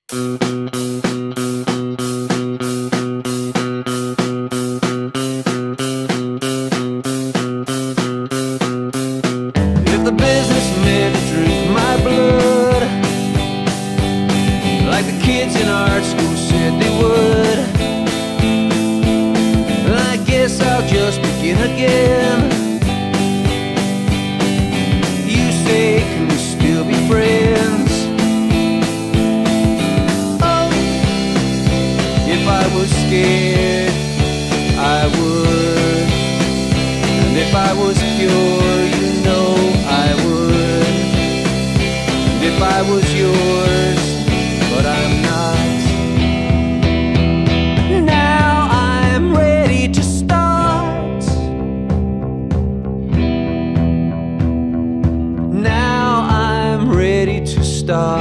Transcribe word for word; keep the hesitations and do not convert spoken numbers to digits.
If the businessmen drink my blood like the kids in art school said they would, I guess I'll just begin again. You say, can we still be friends? Oh, if I was scared, I would. And if I was pure, you know I would. And if I was yours, but I'm not. Now I'm ready to start. Now I'm ready to start.